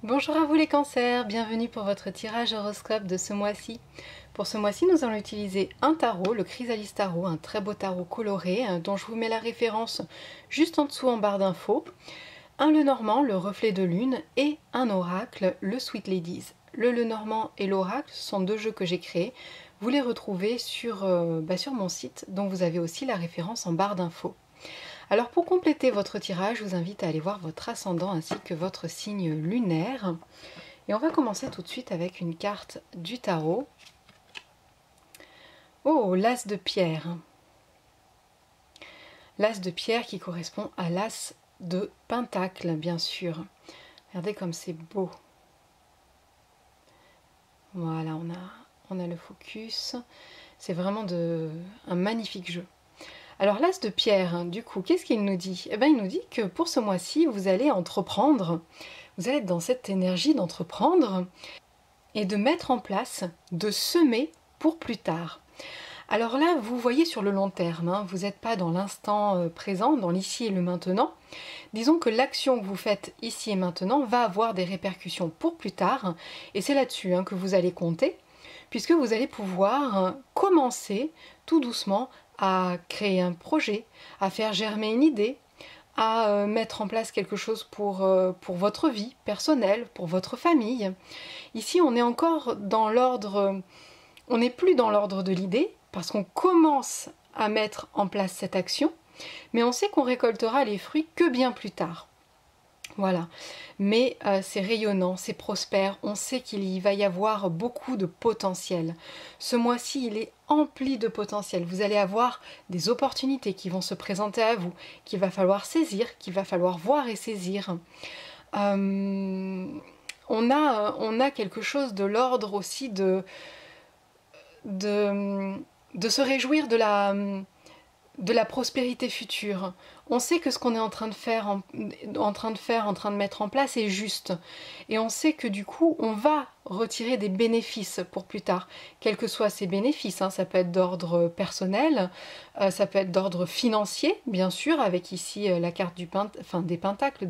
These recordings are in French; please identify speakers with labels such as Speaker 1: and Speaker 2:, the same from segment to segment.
Speaker 1: Bonjour à vous les cancers, bienvenue pour votre tirage horoscope de ce mois-ci. Pour ce mois-ci, nous allons utiliser un tarot, le Chrysalis Tarot, un très beau tarot coloré dont je vous mets la référence juste en dessous en barre d'infos. Un Lenormand, le reflet de lune, et un oracle, le Sweet Ladies. Le Lenormand et l'oracle sont deux jeux que j'ai créés. Vous les retrouvez sur mon site, dont vous avez aussi la référence en barre d'infos. Alors pour compléter votre tirage, je vous invite à aller voir votre ascendant ainsi que votre signe lunaire. Et on va commencer tout de suite avec une carte du tarot. Oh, l'As de pierre. L'As de pierre qui correspond à l'As de pentacle, bien sûr. Regardez comme c'est beau. Voilà, on a le focus. C'est vraiment un magnifique jeu. Alors l'As de pierre, du coup, qu'est-ce qu'il nous dit? Eh bien, il nous dit que pour ce mois-ci, vous allez entreprendre. Vous allez être dans cette énergie d'entreprendre et de mettre en place, de semer pour plus tard. Alors là, vous voyez sur le long terme, vous n'êtes pas dans l'instant présent, dans l'ici et le maintenant. Disons que l'action que vous faites ici et maintenant va avoir des répercussions pour plus tard, et c'est là-dessus que vous allez compter, puisque vous allez pouvoir commencer tout doucement à créer un projet, à faire germer une idée, à mettre en place quelque chose pour votre vie personnelle, pour votre famille. Ici, on est encore dans l'ordre, on n'est plus dans l'ordre de l'idée, parce qu'on commence à mettre en place cette action, mais on sait qu'on récoltera les fruits que bien plus tard. Voilà, mais c'est rayonnant, c'est prospère, on sait qu'il y va y avoir beaucoup de potentiel. Ce mois-ci, il est empli de potentiel. Vous allez avoir des opportunités qui vont se présenter à vous, qu'il va falloir saisir, qu'il va falloir voir et saisir. On a quelque chose de l'ordre aussi de se réjouir de la prospérité future. On sait que ce qu'on est en train de mettre en place est juste. Et on sait que du coup, on va retirer des bénéfices pour plus tard. Quels que soient ces bénéfices, ça peut être d'ordre personnel, ça peut être d'ordre financier, bien sûr, avec ici la carte des pentacles,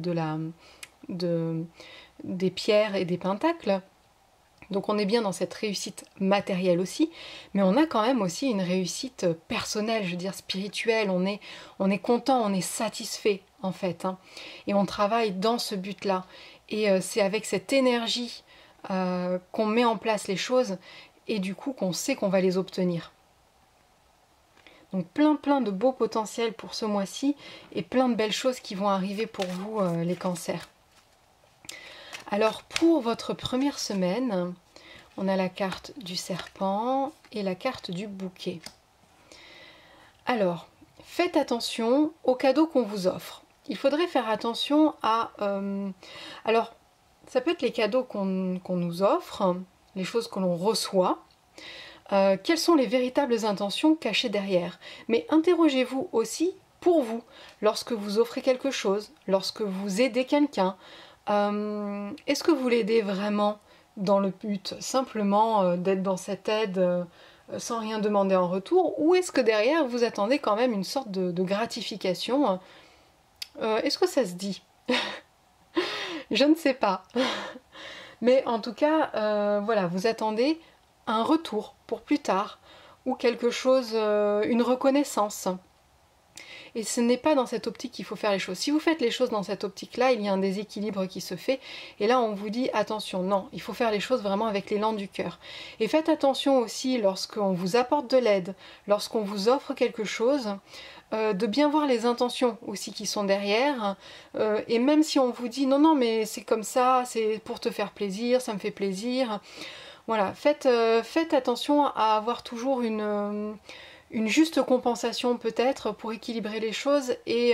Speaker 1: des pierres et des pentacles. Donc on est bien dans cette réussite matérielle aussi, mais on a quand même aussi une réussite personnelle, je veux dire spirituelle, on est content, on est satisfait en fait, et on travaille dans ce but-là. Et c'est avec cette énergie qu'on met en place les choses, et du coup qu'on sait qu'on va les obtenir. Donc plein de beaux potentiels pour ce mois-ci, et plein de belles choses qui vont arriver pour vous les cancers. Alors pour votre première semaine, on a la carte du serpent et la carte du bouquet. Alors, faites attention aux cadeaux qu'on vous offre. Il faudrait faire attention à... alors, ça peut être les cadeaux qu'on nous offre, les choses que l'on reçoit. Quelles sont les véritables intentions cachées derrière? Mais interrogez-vous aussi pour vous, lorsque vous offrez quelque chose, lorsque vous aidez quelqu'un. Est-ce que vous l'aidez vraiment dans le but simplement d'être dans cette aide sans rien demander en retour, ou est-ce que derrière vous attendez quand même une sorte de gratification? Est-ce que ça se dit? Je ne sais pas. Mais en tout cas, voilà, vous attendez un retour pour plus tard, ou quelque chose, une reconnaissance. Et ce n'est pas dans cette optique qu'il faut faire les choses. Si vous faites les choses dans cette optique-là, il y a un déséquilibre qui se fait. Et là, on vous dit, attention, non, il faut faire les choses vraiment avec l'élan du cœur. Et faites attention aussi lorsqu'on vous apporte de l'aide, lorsqu'on vous offre quelque chose, de bien voir les intentions aussi qui sont derrière. Et même si on vous dit, non, mais c'est comme ça, c'est pour te faire plaisir, ça me fait plaisir. Voilà, faites attention à avoir toujours une juste compensation peut-être pour équilibrer les choses, et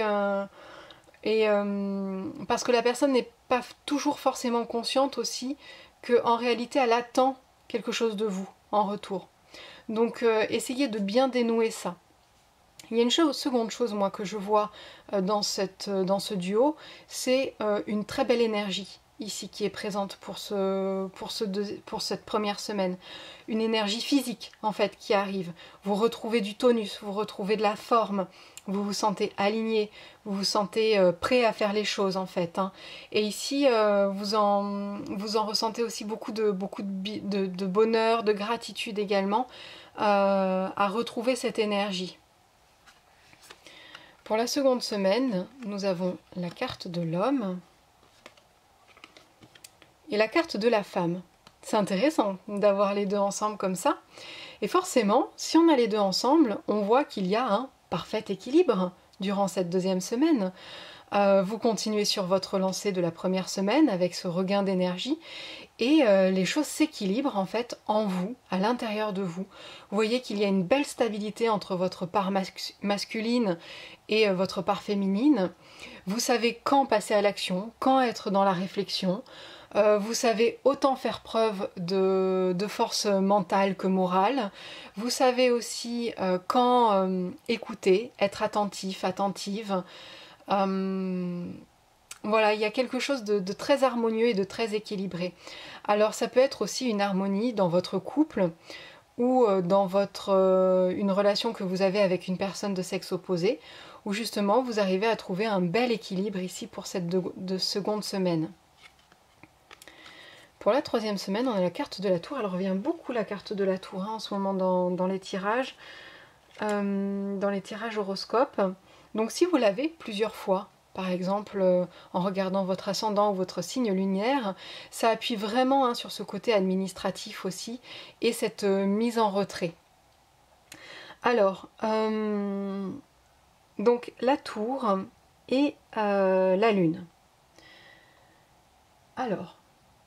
Speaker 1: parce que la personne n'est pas toujours forcément consciente aussi qu'en réalité elle attend quelque chose de vous en retour. Donc essayez de bien dénouer ça. Il y a une seconde chose moi que je vois dans ce duo, c'est une très belle énergie ici qui est présente pour cette première semaine. Une énergie physique en fait qui arrive. Vous retrouvez du tonus, vous retrouvez de la forme, vous vous sentez aligné, vous vous sentez prêt à faire les choses en fait. Hein. Et ici, vous en ressentez aussi beaucoup de bonheur, de gratitude également, à retrouver cette énergie. Pour la seconde semaine, nous avons la carte de l'homme et la carte de la femme. C'est intéressant d'avoir les deux ensemble comme ça. Et forcément, si on a les deux ensemble, on voit qu'il y a un parfait équilibre durant cette deuxième semaine. Vous continuez sur votre lancée de la première semaine avec ce regain d'énergie et les choses s'équilibrent en fait en vous, à l'intérieur de vous. Vous voyez qu'il y a une belle stabilité entre votre part masculine et votre part féminine. Vous savez quand passer à l'action, quand être dans la réflexion. Vous savez autant faire preuve de force mentale que morale. Vous savez aussi quand écouter, être attentif, attentive. Voilà, il y a quelque chose de très harmonieux et de très équilibré. Alors ça peut être aussi une harmonie dans votre couple ou dans une relation que vous avez avec une personne de sexe opposé, où justement vous arrivez à trouver un bel équilibre ici pour cette seconde semaine. Pour la troisième semaine, on a la carte de la tour. Elle revient beaucoup, la carte de la tour, hein, en ce moment dans les tirages horoscopes. Donc si vous l'avez plusieurs fois, par exemple en regardant votre ascendant ou votre signe lunaire, ça appuie vraiment sur ce côté administratif aussi et cette mise en retrait. Alors, donc la tour et la lune. Alors,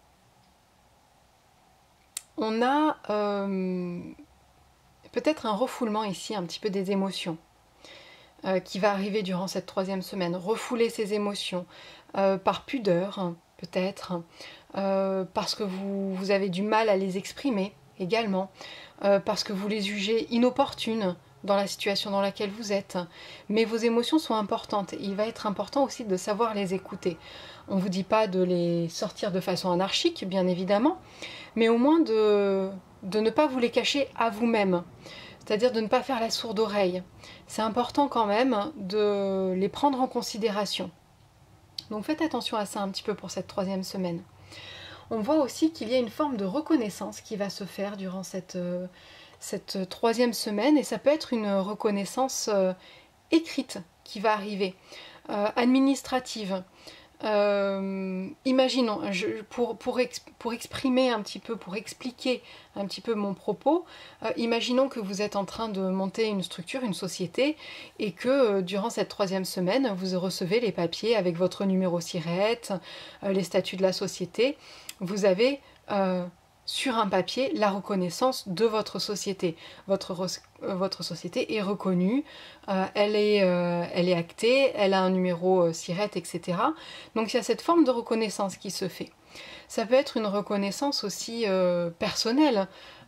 Speaker 1: on a peut-être un refoulement ici, un petit peu des émotions qui va arriver durant cette troisième semaine. Refouler ces émotions par pudeur, peut-être, parce que vous avez du mal à les exprimer également, parce que vous les jugez inopportunes dans la situation dans laquelle vous êtes. Mais vos émotions sont importantes. Il va être important aussi de savoir les écouter. On ne vous dit pas de les sortir de façon anarchique, bien évidemment, mais au moins de ne pas vous les cacher à vous-même. C'est-à-dire de ne pas faire la sourde oreille. C'est important quand même de les prendre en considération. Donc faites attention à ça un petit peu pour cette troisième semaine. On voit aussi qu'il y a une forme de reconnaissance qui va se faire durant cette troisième semaine, et ça peut être une reconnaissance écrite qui va arriver, administrative. Imaginons, pour exprimer un petit peu, pour expliquer un petit peu mon propos, imaginons que vous êtes en train de monter une structure, une société, et que durant cette troisième semaine, vous recevez les papiers avec votre numéro SIRET, les statuts de la société. Vous avez sur un papier la reconnaissance de votre société. Votre société est reconnue, elle est actée, elle a un numéro SIRET, etc. Donc il y a cette forme de reconnaissance qui se fait. Ça peut être une reconnaissance aussi personnelle.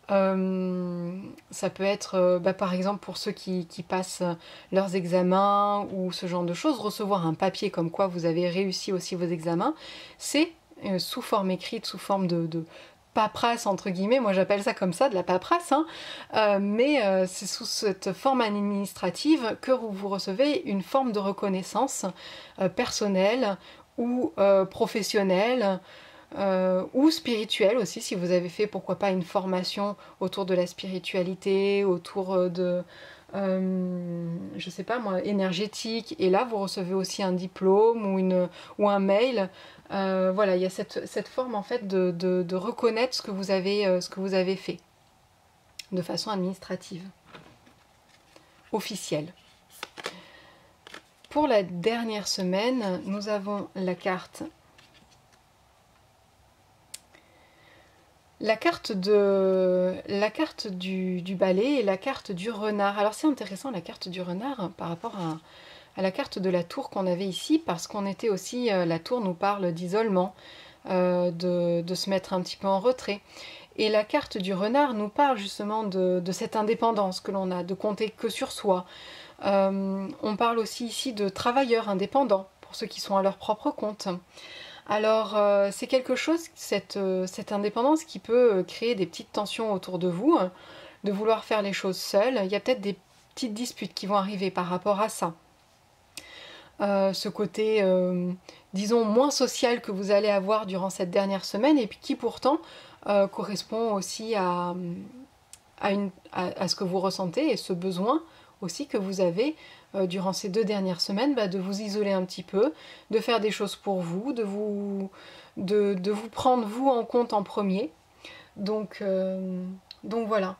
Speaker 1: Ça peut être, par exemple, pour ceux qui passent leurs examens ou ce genre de choses, recevoir un papier comme quoi vous avez réussi aussi vos examens, c'est sous forme écrite, sous forme de paperasse entre guillemets, moi j'appelle ça comme ça, de la paperasse, hein. Mais c'est sous cette forme administrative que vous recevez une forme de reconnaissance personnelle ou professionnelle ou spirituelle aussi, si vous avez fait pourquoi pas une formation autour de la spiritualité, autour de je sais pas moi, énergétique, et là vous recevez aussi un diplôme ou un mail. Voilà, il y a cette forme en fait de reconnaître ce que vous avez fait de façon administrative, officielle. Pour la dernière semaine, nous avons la carte du balai et la carte du renard. Alors c'est intéressant la carte du renard par rapport à la carte de la tour qu'on avait ici, parce qu'on était aussi, la tour nous parle d'isolement, de se mettre un petit peu en retrait. Et la carte du renard nous parle justement de cette indépendance que l'on a, de compter que sur soi. On parle aussi ici de travailleurs indépendants, pour ceux qui sont à leur propre compte. Alors c'est quelque chose, cette indépendance qui peut créer des petites tensions autour de vous, de vouloir faire les choses seul. Il y a peut-être des petites disputes qui vont arriver par rapport à ça. Ce côté, disons, moins social que vous allez avoir durant cette dernière semaine et puis qui pourtant correspond aussi à ce que vous ressentez et ce besoin aussi que vous avez durant ces 2 dernières semaines, de vous isoler un petit peu, de faire des choses pour vous, de vous prendre vous en compte en premier. Donc voilà.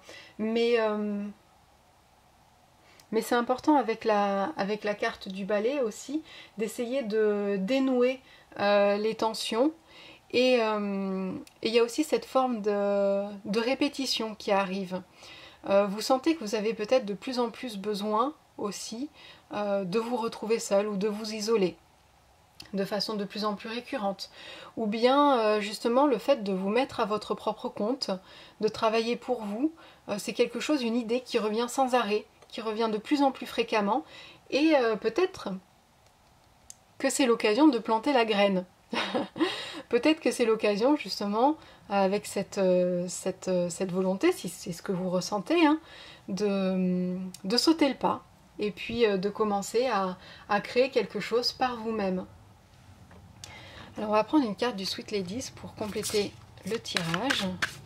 Speaker 1: Mais c'est important avec la carte du balai aussi d'essayer de dénouer les tensions. Et il y a aussi cette forme de répétition qui arrive. Vous sentez que vous avez peut-être de plus en plus besoin aussi de vous retrouver seul ou de vous isoler de façon de plus en plus récurrente. Ou bien justement le fait de vous mettre à votre propre compte, de travailler pour vous, c'est quelque chose, une idée qui revient sans arrêt, qui revient de plus en plus fréquemment et peut-être que c'est l'occasion de planter la graine. Peut-être que c'est l'occasion justement avec cette volonté, si c'est ce que vous ressentez, hein, de sauter le pas et puis de commencer à créer quelque chose par vous-même. Alors on va prendre une carte du Sweet Ladies pour compléter le tirage.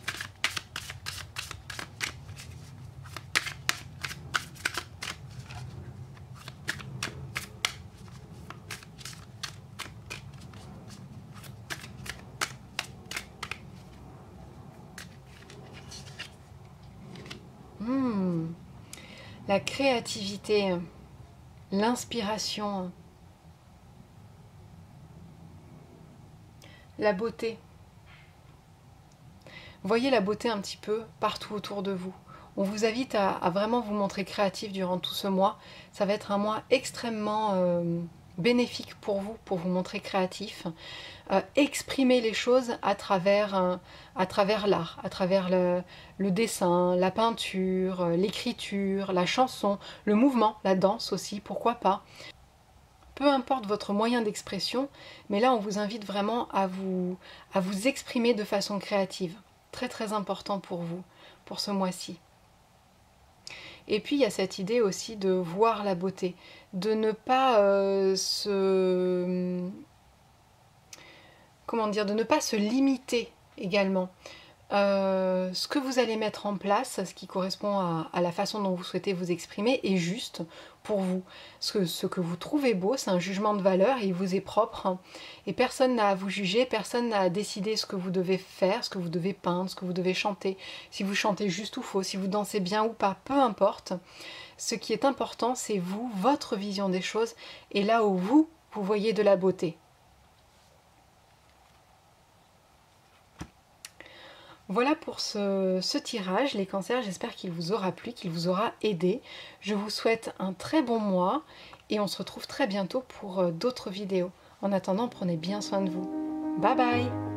Speaker 1: La créativité, l'inspiration, la beauté. Voyez la beauté un petit peu partout autour de vous. On vous invite à vraiment vous montrer créatif durant tout ce mois. Ça va être un mois extrêmement bénéfique pour vous montrer créatif. Exprimer les choses à travers l'art, à travers le dessin, la peinture, l'écriture, la chanson, le mouvement, la danse aussi, pourquoi pas. Peu importe votre moyen d'expression, mais là on vous invite vraiment à vous exprimer de façon créative. Très très important pour vous, pour ce mois-ci. Et puis il y a cette idée aussi de voir la beauté, de ne pas de ne pas se limiter également. Ce que vous allez mettre en place, ce qui correspond à la façon dont vous souhaitez vous exprimer, est juste pour vous. Ce que vous trouvez beau, c'est un jugement de valeur et il vous est propre. Et personne n'a à vous juger, personne n'a à décider ce que vous devez faire, ce que vous devez peindre, ce que vous devez chanter. Si vous chantez juste ou faux, si vous dansez bien ou pas, peu importe. Ce qui est important, c'est vous, votre vision des choses, et là où vous voyez de la beauté. Voilà pour ce tirage, les cancers, j'espère qu'il vous aura plu, qu'il vous aura aidé. Je vous souhaite un très bon mois et on se retrouve très bientôt pour d'autres vidéos. En attendant, prenez bien soin de vous. Bye bye!